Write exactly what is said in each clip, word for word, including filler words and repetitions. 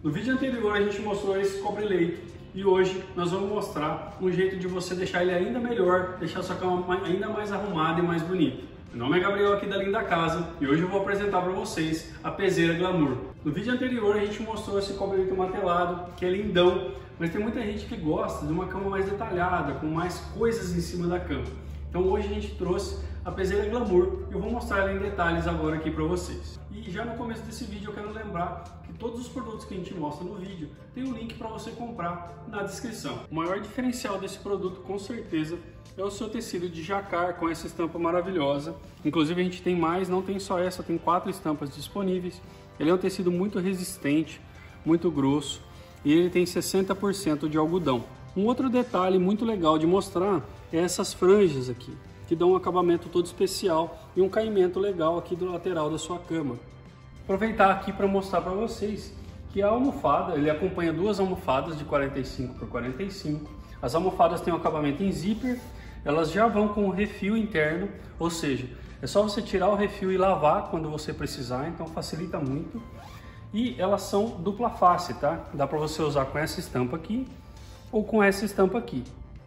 No vídeo anterior a gente mostrou esse cobre-leito e hoje nós vamos mostrar um jeito de você deixar ele ainda melhor, deixar sua cama ainda mais arrumada e mais bonita. Meu nome é Gabriel aqui da Linda Casa e hoje eu vou apresentar para vocês a peseira Glamour. No vídeo anterior a gente mostrou esse cobre-leito matelado, que é lindão, mas tem muita gente que gosta de uma cama mais detalhada, com mais coisas em cima da cama. Então hoje a gente trouxe a peseira Glamour e eu vou mostrar ela em detalhes agora aqui para vocês. E já no começo desse vídeo eu quero lembrar que todos os produtos que a gente mostra no vídeo tem um link para você comprar na descrição. O maior diferencial desse produto com certeza é o seu tecido de jacquard com essa estampa maravilhosa. Inclusive a gente tem mais, não tem só essa, tem quatro estampas disponíveis. Ele é um tecido muito resistente, muito grosso e ele tem sessenta por cento de algodão. Um outro detalhe muito legal de mostrar é essas franjas aqui, que dão um acabamento todo especial e um caimento legal aqui do lateral da sua cama. Aproveitar aqui para mostrar para vocês que a almofada, ele acompanha duas almofadas de quarenta e cinco por quarenta e cinco. As almofadas têm um acabamento em zíper, elas já vão com o refil interno, ou seja, é só você tirar o refil e lavar quando você precisar, então facilita muito. E elas são dupla face, tá? Dá para você usar com essa estampa aqui ou com essa estampa aqui.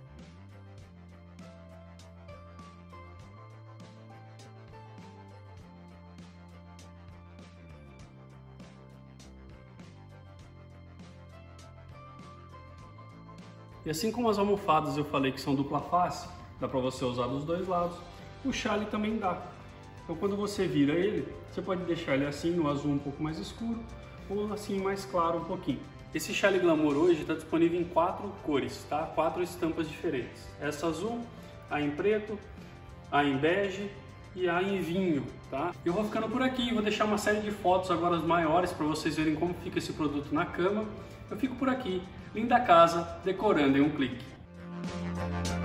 E assim como as almofadas eu falei que são dupla face, dá para você usar dos dois lados, o chale também dá. Então quando você vira ele, você pode deixar ele assim, no azul um pouco mais escuro, ou assim mais claro um pouquinho. Esse chale Glamour hoje está disponível em quatro cores, tá? Quatro estampas diferentes. Essa azul, a em preto, a em bege e a em vinho, tá? Eu vou ficando por aqui, vou deixar uma série de fotos agora maiores para vocês verem como fica esse produto na cama. Eu fico por aqui, Linda Casa, decorando em um clique.